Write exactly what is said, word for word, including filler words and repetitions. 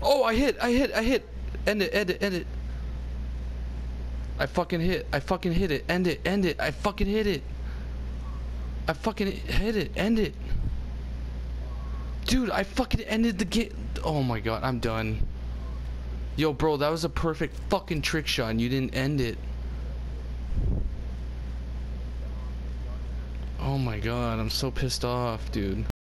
Oh, I hit, I hit, I hit. End it, end it, end it. I fucking hit, I fucking hit it. End it, end it. I fucking hit it. I fucking hit it, end it. Dude, I fucking ended the game. Oh my god, I'm done. Yo, bro, that was a perfect fucking trick shot and you didn't end it. Oh my god, I'm so pissed off, dude.